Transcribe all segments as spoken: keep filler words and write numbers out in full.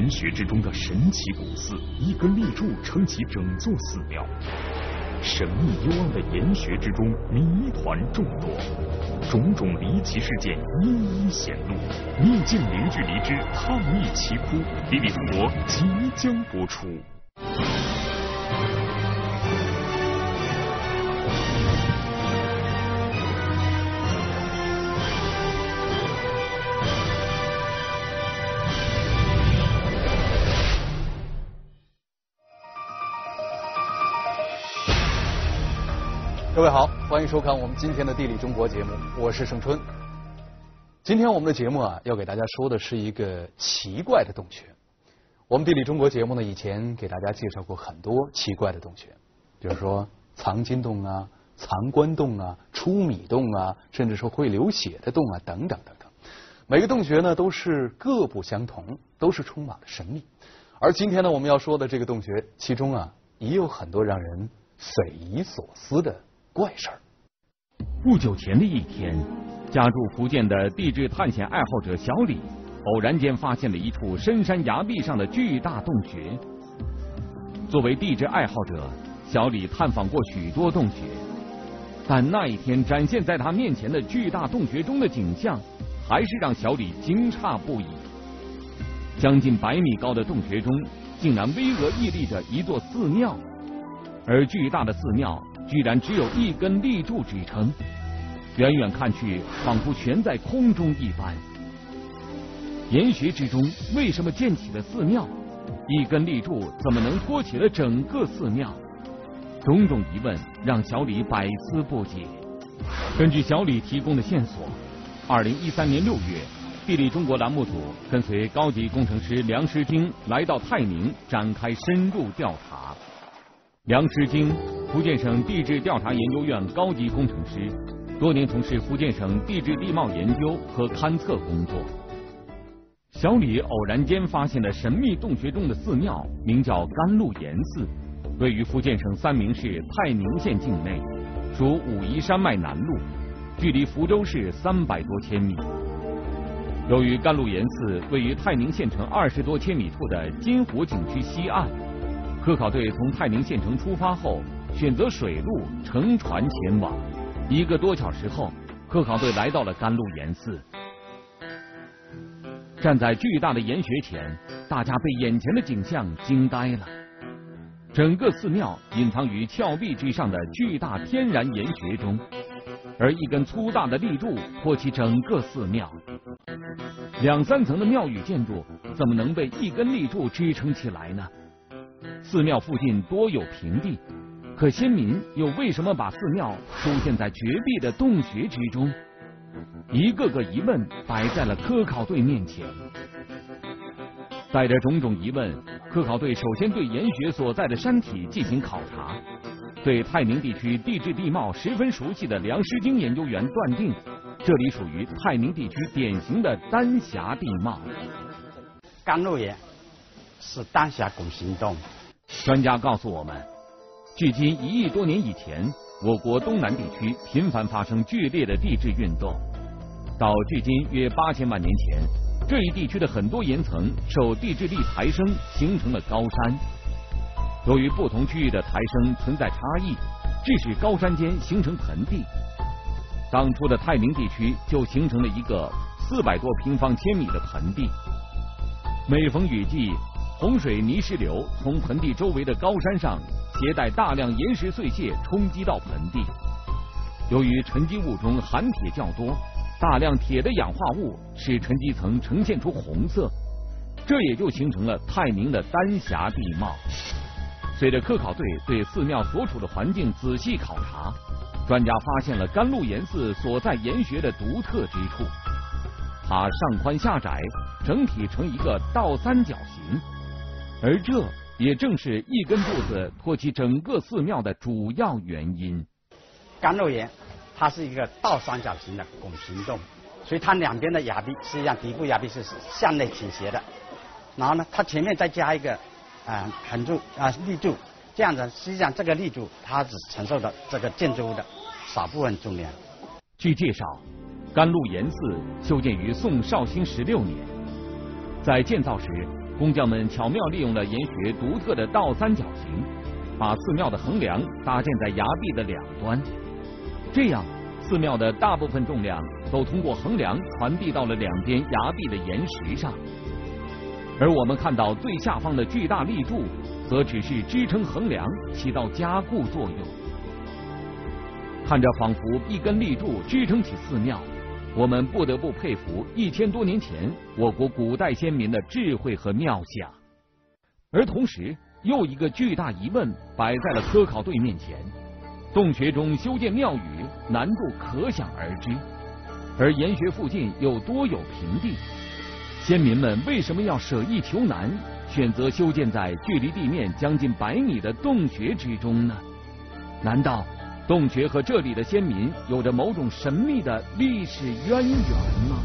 岩穴之中的神奇古寺，一根立柱撑起整座寺庙。神秘幽暗的岩穴之中，谜团众多，种种离奇事件一一显露。秘境零距离之探秘奇窟，地理中国即将播出。 各位好，欢迎收看我们今天的地理中国节目，我是盛春。今天我们的节目啊，要给大家说的是一个奇怪的洞穴。我们地理中国节目呢，以前给大家介绍过很多奇怪的洞穴，比如说藏金洞啊、藏棺洞啊、出米洞啊，甚至说会流血的洞啊，等等等等。每个洞穴呢，都是各不相同，都是充满了神秘。而今天呢，我们要说的这个洞穴，其中啊，也有很多让人匪夷所思的怪事儿。 不久前的一天，家住福建的地质探险爱好者小李偶然间发现了一处深山崖壁上的巨大洞穴。作为地质爱好者，小李探访过许多洞穴，但那一天展现在他面前的巨大洞穴中的景象，还是让小李惊诧不已。将近百米高的洞穴中，竟然巍峨屹立着一座寺庙，而巨大的寺庙居然只有一根立柱支撑，远远看去仿佛悬在空中一般。岩穴之中为什么建起了寺庙？一根立柱怎么能托起了整个寺庙？种种疑问让小李百思不解。根据小李提供的线索，二零一三年六月，地理中国栏目组跟随高级工程师梁诗晶来到泰宁展开深入调查。梁诗晶，福建省地质调查研究院高级工程师，多年从事福建省地质地貌研究和勘测工作。小李偶然间发现了神秘洞穴中的寺庙，名叫甘露岩寺，位于福建省三明市泰宁县境内，属武夷山脉南麓，距离福州市三百多千米。由于甘露岩寺位于泰宁县城二十多千米处的金火景区西岸，科考队从泰宁县城出发后，选择水路乘船前往。一个多小时后，科考队来到了甘露岩寺。站在巨大的岩穴前，大家被眼前的景象惊呆了。整个寺庙隐藏于峭壁之上的巨大天然岩穴中，而一根粗大的立柱托起整个寺庙。两三层的庙宇建筑怎么能被一根立柱支撑起来呢？寺庙附近多有平地，可先民又为什么把寺庙出现在绝壁的洞穴之中？一个个疑问摆在了科考队面前。带着种种疑问，科考队首先对岩穴所在的山体进行考察。对泰宁地区地质地貌十分熟悉的梁诗晶研究员断定，这里属于泰宁地区典型的丹霞地貌。 甘露岩是丹霞拱形洞。 专家告诉我们，距今一亿多年以前，我国东南地区频繁发生剧烈的地质运动。到距今约八千万年前，这一地区的很多岩层受地质力抬升，形成了高山。由于不同区域的抬升存在差异，致使高山间形成盆地。当初的泰宁地区就形成了一个四百多平方千米的盆地。每逢雨季，洪水泥石流从盆地周围的高山上携带大量岩石碎屑冲击到盆地。由于沉积物中含铁较多，大量铁的氧化物使沉积层呈现出红色，这也就形成了泰宁的丹霞地貌。随着科考队对寺庙所处的环境仔细考察，专家发现了甘露岩寺所在岩穴的独特之处。它上宽下窄，整体呈一个倒三角形，而这也正是一根柱子托起整个寺庙的主要原因。 甘露岩它是一个倒三角形的拱形洞，所以它两边的崖壁实际上底部崖壁是向内倾斜的，然后呢，它前面再加一个啊横柱啊立柱，这样子实际上这个立柱它只承受的这个建筑物的少部分重量。 据介绍，甘露岩寺修建于宋绍兴十六年，在建造时， 工匠们巧妙利用了岩穴独特的倒三角形，把寺庙的横梁搭建在崖壁的两端，这样寺庙的大部分重量都通过横梁传递到了两边崖壁的岩石上。而我们看到最下方的巨大立柱，则只是支撑横梁，起到加固作用。看着仿佛一根立柱支撑起寺庙，我们不得不佩服一千多年前我国古代先民的智慧和妙想。而同时，又一个巨大疑问摆在了科考队面前：洞穴中修建庙宇，难度可想而知，而岩穴附近又多有平地，先民们为什么要舍易求难，选择修建在距离地面将近百米的洞穴之中呢？难道洞穴和这里的先民有着某种神秘的历史渊源吗？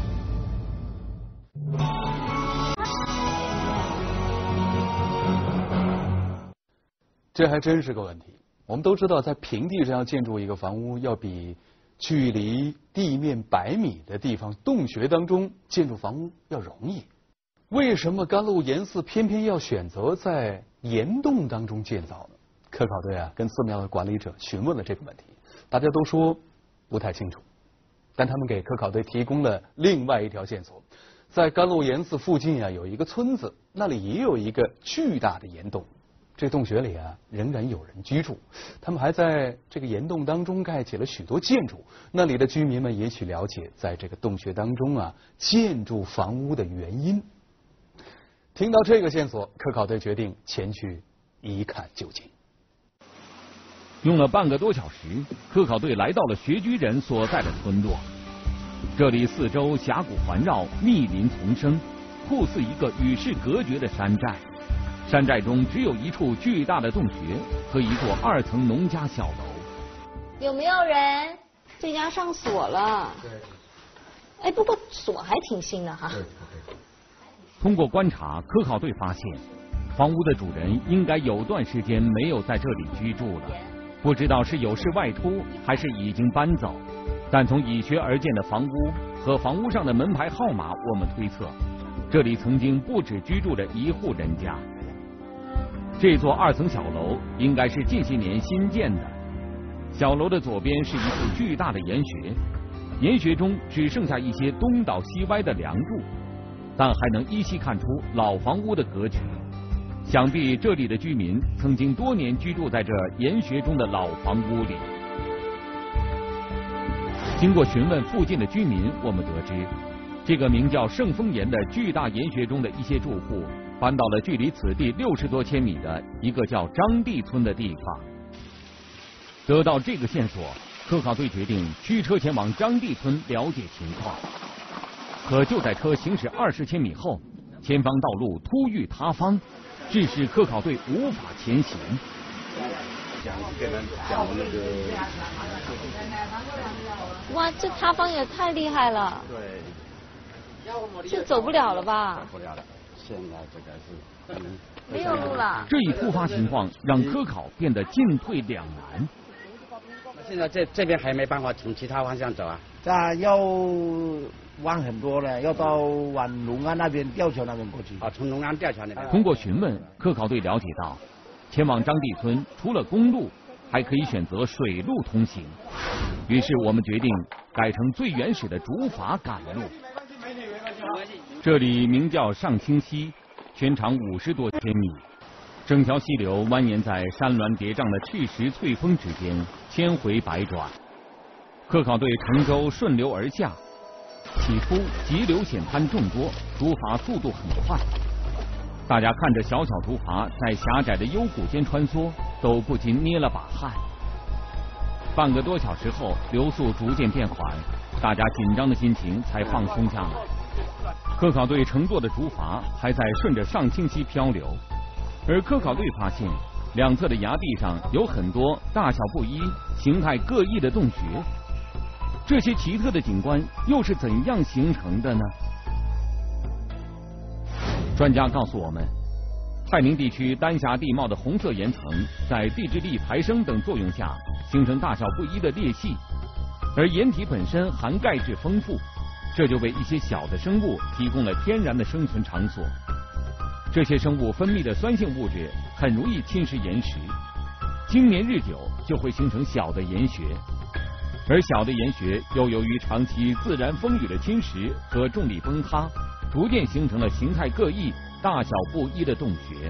这还真是个问题。我们都知道，在平地上要建筑一个房屋，要比距离地面百米的地方洞穴当中建筑房屋要容易。为什么甘露岩寺偏偏要选择在岩洞当中建造呢？科考队啊，跟寺庙的管理者询问了这个问题，大家都说不太清楚，但他们给科考队提供了另外一条线索。在甘露岩寺附近啊，有一个村子，那里也有一个巨大的岩洞。这洞穴里啊，仍然有人居住，他们还在这个岩洞当中盖起了许多建筑。那里的居民们也许了解，在这个洞穴当中啊，建筑房屋的原因。听到这个线索，科考队决定前去一看究竟。 用了半个多小时，科考队来到了穴居人所在的村落。这里四周峡谷环绕，密林丛生，酷似一个与世隔绝的山寨。山寨中只有一处巨大的洞穴和一座二层农家小楼。 有没有人？这家上锁了。对。哎，不过锁还挺新的哈。 通过观察，科考队发现，房屋的主人应该有段时间没有在这里居住了，不知道是有事外出还是已经搬走。但从以穴而建的房屋和房屋上的门牌号码，我们推测，这里曾经不止居住着一户人家。这座二层小楼应该是近些年新建的。小楼的左边是一处巨大的岩穴，岩穴中只剩下一些东倒西歪的梁柱，但还能依稀看出老房屋的格局。想必这里的居民曾经多年居住在这岩穴中的老房屋里。经过询问附近的居民，我们得知，这个名叫圣峰岩的巨大岩穴中的一些住户搬到了距离此地六十多千米的一个叫张地村的地方。得到这个线索，科考队决定驱车前往张地村了解情况。可就在车行驶二十千米后，前方道路突遇塌方，致使科考队无法前行。 讲给他讲那个， 哇，这塌方也太厉害了。 对。 这走不了了吧？ 走不了了，现在这个是嗯没有路了。 这一突发情况让科考变得进退两难。 现在这这边还没办法从其他方向走啊？ 这要弯很多了，要到往龙安那边吊桥那边过去。 啊，从龙安吊桥那边。 通过询问，科考队了解到，前往张地村除了公路，还可以选择水路通行。于是我们决定改成最原始的竹筏赶路。这里名叫上清溪，全长五十多千米，整条溪流蜿蜒在山峦叠嶂的赤石翠峰之间，千回百转。科考队乘舟顺流而下，起初急流险滩众多，竹筏速度很快。大家看着小小竹筏在狭窄的幽谷间穿梭，都不禁捏了把汗。半个多小时后，流速逐渐变缓，大家紧张的心情才放松下来。科考队乘坐的竹筏还在顺着上清溪漂流，而科考队发现两侧的崖壁上有很多大小不一、形态各异的洞穴。这些奇特的景观又是怎样形成的呢？专家告诉我们，泰宁地区丹霞地貌的红色岩层在地质力抬升等作用下形成大小不一的裂隙，而岩体本身含钙质丰富，这就为一些小的生物提供了天然的生存场所。 这些生物分泌的酸性物质很容易侵蚀岩石，经年日久就会形成小的岩穴，而小的岩穴又由于长期自然风雨的侵蚀和重力崩塌，逐渐形成了形态各异、大小不一的洞穴。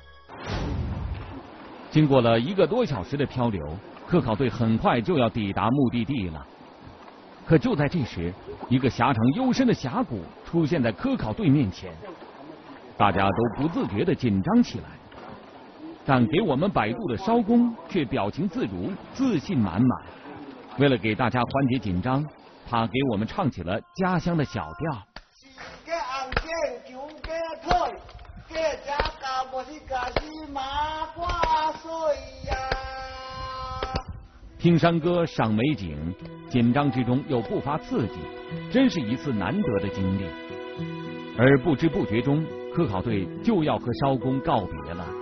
经过了一个多小时的漂流，科考队很快就要抵达目的地了。可就在这时，一个狭长幽深的峡谷出现在科考队面前，大家都不自觉地紧张起来。但给我们摆渡的艄公却表情自如，自信满满。为了给大家缓解紧张，他给我们唱起了家乡的小调。听山歌，赏美景，紧张之中又不乏刺激，真是一次难得的经历。而不知不觉中，科考队就要和艄公告别了。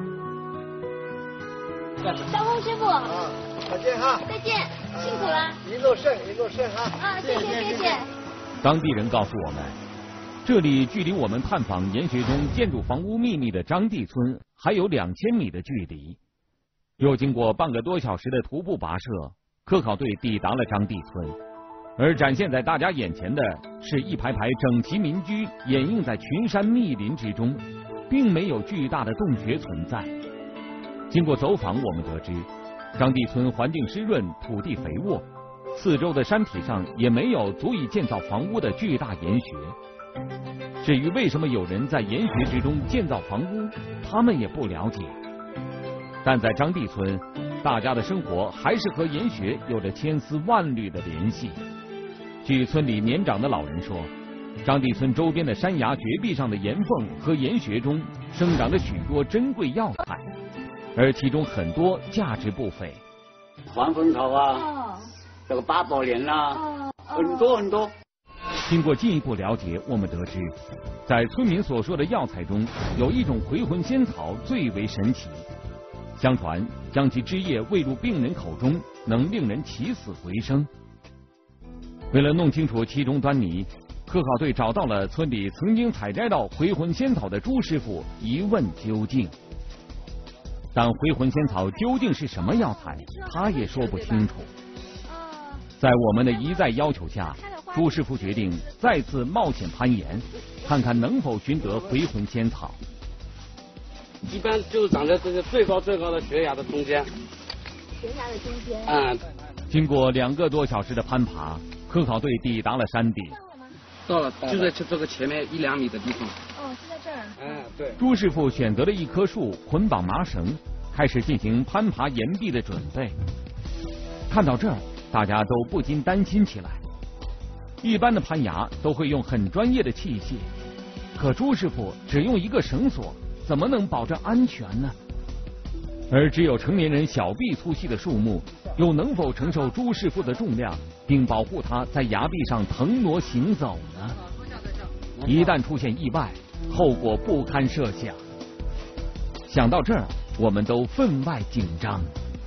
艄公师傅， 啊，再见哈！ 再见，辛苦了。 一路顺，一路顺哈！ 啊，谢谢谢谢。 当地人告诉我们，这里距离我们探访岩穴中建筑房屋秘密的张地村还有两千米的距离。又经过半个多小时的徒步跋涉，科考队抵达了张地村。而展现在大家眼前的是一排排整齐民居掩映在群山密林之中，并没有巨大的洞穴存在。经过走访，我们得知张地村环境湿润，土地肥沃，四周的山体上也没有足以建造房屋的巨大岩穴。至于为什么有人在岩穴之中建造房屋，他们也不了解。但在张地村，大家的生活还是和岩穴有着千丝万缕的联系。据村里年长的老人说，张地村周边的山崖绝壁上的岩缝和岩穴中生长着许多珍贵药材，而其中很多价值不菲。 黄蜂草啊， 哦， 这个八宝莲呐、啊哦， 很多很多。 经过进一步了解，我们得知，在村民所说的药材中，有一种回魂仙草最为神奇。相传，将其枝叶喂入病人口中，能令人起死回生。为了弄清楚其中端倪，科考队找到了村里曾经采摘到回魂仙草的朱师傅，一问究竟。但回魂仙草究竟是什么药材，他也说不清楚。在我们的一再要求下，朱师傅决定再次冒险攀岩，看看能否寻得回魂仙草。 一般就长在这个最高最高的悬崖的中间。 悬崖的中间。 嗯。 经过两个多小时的攀爬，科考队抵达了山顶。 到了，就在这个前面一两米的地方。 哦，就在这儿。 嗯，对。 朱师傅选择了一棵树，捆绑麻绳，开始进行攀爬岩壁的准备。看到这儿，大家都不禁担心起来。一般的攀崖都会用很专业的器械，可朱师傅只用一个绳索，怎么能保证安全呢？而只有成年人小臂粗细的树木，又能否承受朱师傅的重量，并保护他在崖壁上腾挪行走呢？一旦出现意外，后果不堪设想。想到这儿，我们都分外紧张。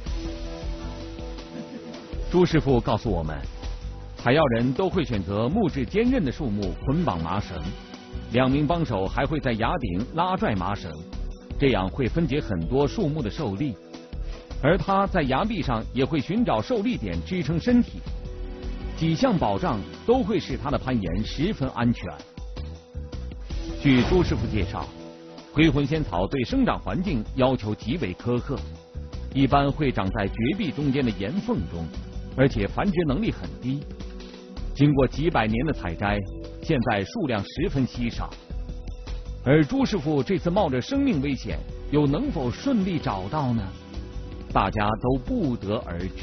朱师傅告诉我们，采药人都会选择木质坚韧的树木捆绑麻绳，两名帮手还会在崖顶拉拽麻绳，这样会分解很多树木的受力。而他在崖壁上也会寻找受力点支撑身体，几项保障都会使他的攀岩十分安全。据朱师傅介绍，回魂仙草对生长环境要求极为苛刻，一般会长在绝壁中间的岩缝中，而且繁殖能力很低。经过几百年的采摘，现在数量十分稀少。而朱师傅这次冒着生命危险，又能否顺利找到呢？大家都不得而知。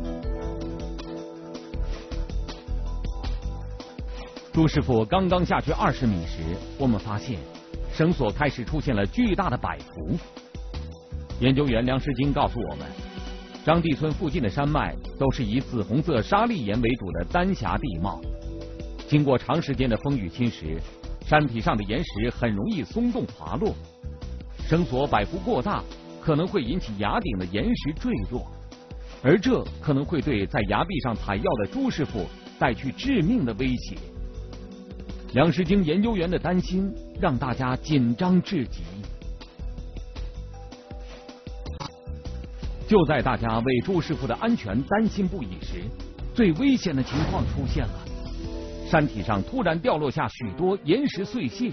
朱师傅刚刚下去二十米时，我们发现绳索开始出现了巨大的摆幅。研究员梁世金告诉我们，张地村附近的山脉都是以紫红色沙砾岩为主的丹霞地貌，经过长时间的风雨侵蚀，山体上的岩石很容易松动滑落，绳索摆幅过大，可能会引起崖顶的岩石坠落，而这可能会对在崖壁上采药的朱师傅带去致命的威胁。 梁石京研究员的担心让大家紧张至极。就在大家为朱师傅的安全担心不已时，最危险的情况出现了。山体上突然掉落下许多岩石碎屑，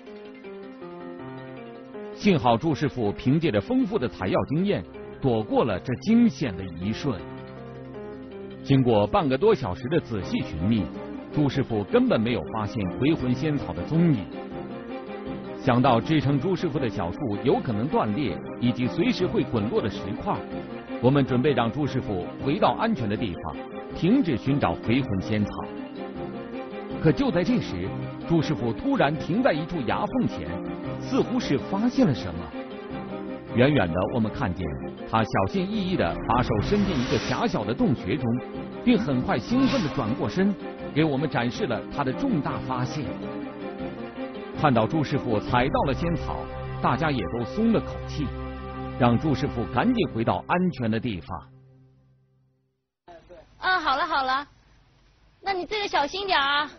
幸好朱师傅凭借着丰富的采药经验，躲过了这惊险的一瞬。经过半个多小时的仔细寻觅，朱师傅根本没有发现回魂仙草的踪影。想到支撑朱师傅的小树有可能断裂，以及随时会滚落的石块，我们准备让朱师傅回到安全的地方，停止寻找回魂仙草。可就在这时，朱师傅突然停在一处崖缝前，似乎是发现了什么。远远的，我们看见他小心翼翼地把手伸进一个狭小的洞穴中，并很快兴奋地转过身，给我们展示了他的重大发现。看到朱师傅采到了仙草，大家也都松了口气，让朱师傅赶紧回到安全的地方。 啊，好了好了，那你这个小心点啊。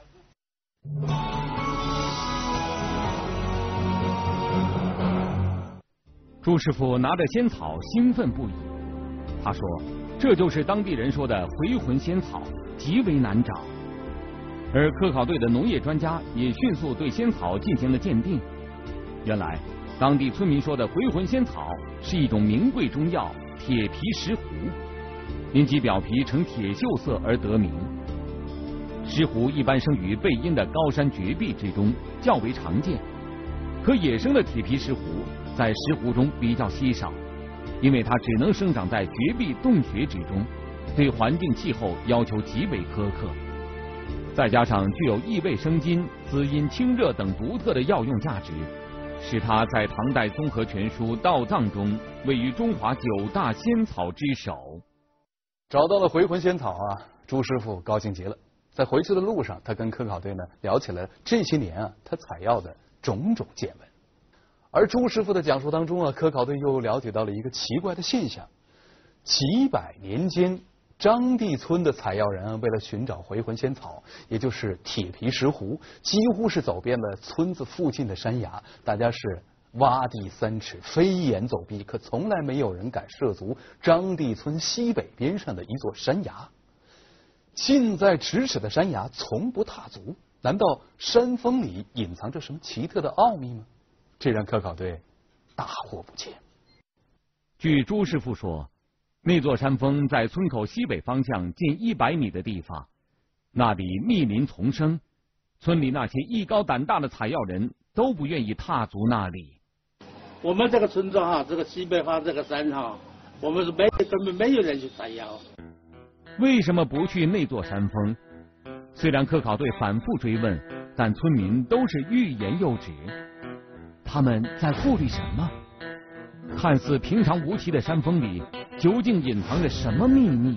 朱师傅拿着仙草兴奋不已，他说这就是当地人说的回魂仙草，极为难找。而科考队的农业专家也迅速对仙草进行了鉴定，原来当地村民说的回魂仙草是一种名贵中药铁皮石斛，因其表皮呈铁锈色而得名。石斛一般生于背阴的高山绝壁之中，较为常见，可野生的铁皮石斛在石斛中比较稀少，因为它只能生长在绝壁洞穴之中，对环境气候要求极为苛刻，再加上具有益胃生津、滋阴清热等独特的药用价值，使它在唐代综合全书《道藏》中位于中华九大仙草之首。 找到了回魂仙草啊，朱师傅高兴极了。在回去的路上，他跟科考队呢聊起了这些年啊他采药的种种见闻。而朱师傅的讲述当中啊，科考队又了解到了一个奇怪的现象：几百年间，张地村的采药人啊，为了寻找回魂仙草，也就是铁皮石斛，几乎是走遍了村子附近的山崖，大家是挖地三尺，飞檐走壁，可从来没有人敢涉足张地村西北边上的一座山崖。近在咫尺的山崖从不踏足，难道山峰里隐藏着什么奇特的奥秘吗？这让科考队大惑不解。 据朱师傅说，那座山峰在村口西北方向近一百米的地方，那里密林丛生，村里那些艺高胆大的采药人都不愿意踏足那里。 我们这个村庄哈，这个西北方这个山哈，我们是没根本没有人去采药。 为什么不去那座山峰？虽然科考队反复追问，但村民都是欲言又止。他们在顾虑什么？看似平常无奇的山峰里，究竟隐藏着什么秘密？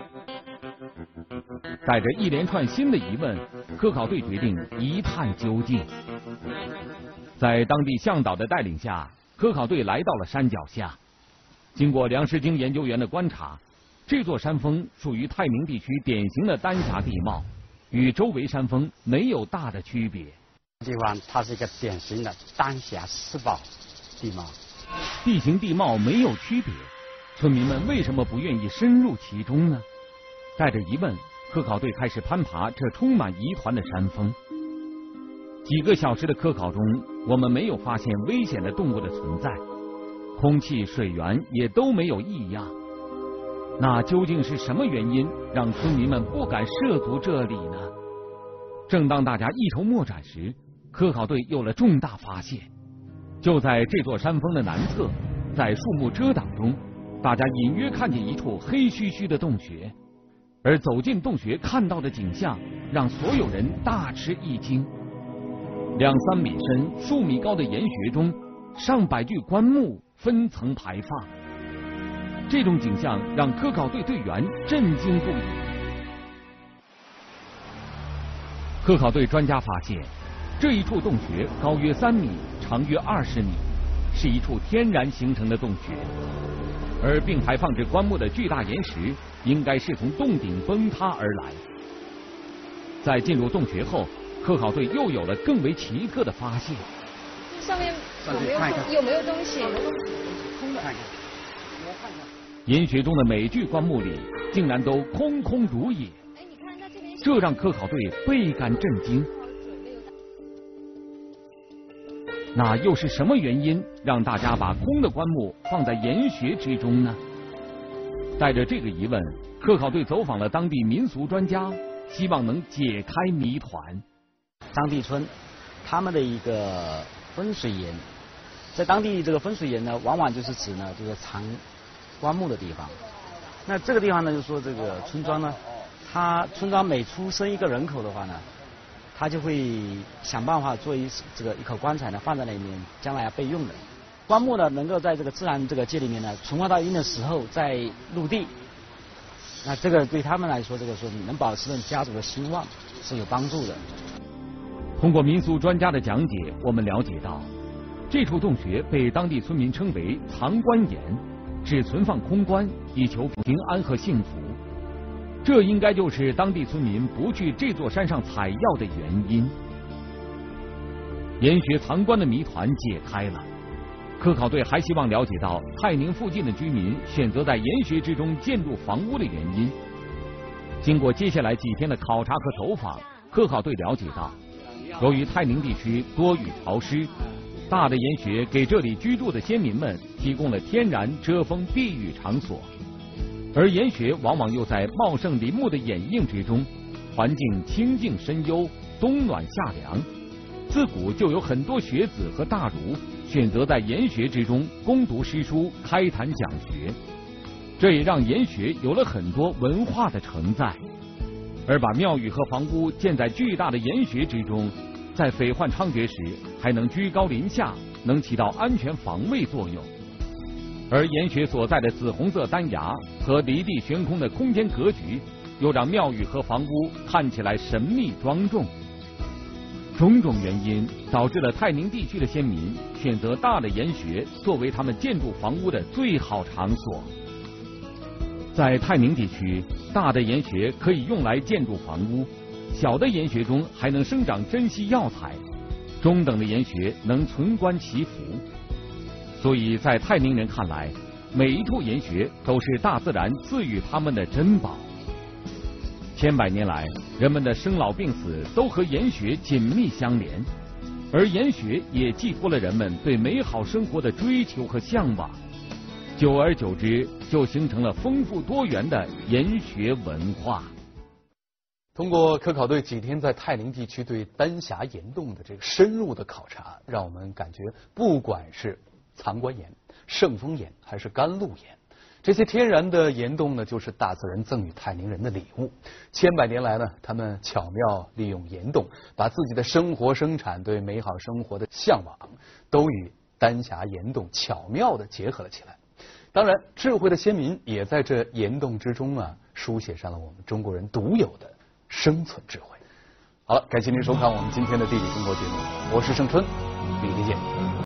带着一连串新的疑问，科考队决定一探究竟。在当地向导的带领下，科考队来到了山脚下。经过梁石京研究员的观察，这座山峰属于太明地区典型的丹霞地貌，与周围山峰没有大的区别。 地方它是一个典型的丹霞四宝地貌， 地形地貌没有区别，村民们为什么不愿意深入其中呢？带着疑问，科考队开始攀爬这充满疑团的山峰。几个小时的科考中，我们没有发现危险的动物的存在，空气、水源也都没有异样。那究竟是什么原因让村民们不敢涉足这里呢？正当大家一筹莫展时，科考队有了重大发现。就在这座山峰的南侧，在树木遮挡中，大家隐约看见一处黑黢黢的洞穴，而走进洞穴看到的景象让所有人大吃一惊。两三米深、数米高的岩穴中，上百具棺木分层排放。这种景象让科考队队员震惊不已。科考队专家发现，这一处洞穴高约三米，长约二十米，是一处天然形成的洞穴，而并排放着棺木的巨大岩石应该是从洞顶崩塌而来。在进入洞穴后， 科考队又有了更为奇特的发现。 上面有没有有没有东西？空的。 岩穴中的每具棺木里竟然都空空如也，这让科考队倍感震惊。那又是什么原因让大家把空的棺木放在岩穴之中呢？带着这个疑问，科考队走访了当地民俗专家，希望能解开谜团。 张地村他们的一个风水岩，在当地这个风水岩呢，往往就是指呢这个藏棺木的地方。那这个地方呢，就是说这个村庄呢，它村庄每出生一个人口的话呢，他就会想办法做一这个一口棺材呢放在那里面，将来要备用的。棺木呢能够在这个自然这个界里面呢存活到一定的时候再入地，那这个对他们来说，这个说能保持家族的兴旺是有帮助的。 通过民俗专家的讲解，我们了解到，这处洞穴被当地村民称为藏棺岩，只存放空棺，以求平安和幸福。这应该就是当地村民不去这座山上采药的原因。岩穴藏棺的谜团解开了，科考队还希望了解到泰宁附近的居民选择在岩穴之中建筑房屋的原因。经过接下来几天的考察和走访，科考队了解到，由于泰宁地区多雨潮湿，大的岩穴给这里居住的先民们提供了天然遮风避雨场所。而岩穴往往又在茂盛林木的掩映之中，环境清静深幽，冬暖夏凉。自古就有很多学子和大儒选择在岩穴之中攻读诗书，开坛讲学，这也让岩穴有了很多文化的承载。而把庙宇和房屋建在巨大的岩穴之中，在匪患猖獗时还能居高临下，能起到安全防卫作用。而岩穴所在的紫红色丹崖和离地悬空的空间格局，又让庙宇和房屋看起来神秘庄重。种种原因导致了泰宁地区的先民选择大的岩穴作为他们建筑房屋的最好场所。在泰宁地区，大的岩穴可以用来建筑房屋，小的岩穴中还能生长珍稀药材，中等的岩穴能存棺祈福。所以在泰宁人看来，每一处岩穴都是大自然赐予他们的珍宝。千百年来，人们的生老病死都和岩穴紧密相连，而岩穴也寄托了人们对美好生活的追求和向往。久而久之，就形成了丰富多元的岩穴文化。 通过科考队几天在泰宁地区对丹霞岩洞的这个深入的考察，让我们感觉，不管是藏棺岩、圣峰岩还是甘露岩，这些天然的岩洞呢，就是大自然赠予泰宁人的礼物。千百年来呢，他们巧妙利用岩洞，把自己的生活生产、对美好生活的向往，都与丹霞岩洞巧妙地结合了起来。当然，智慧的先民也在这岩洞之中啊，书写上了我们中国人独有的生存智慧。好了，感谢您收看我们今天的地理中国节目，我是盛春，明天见。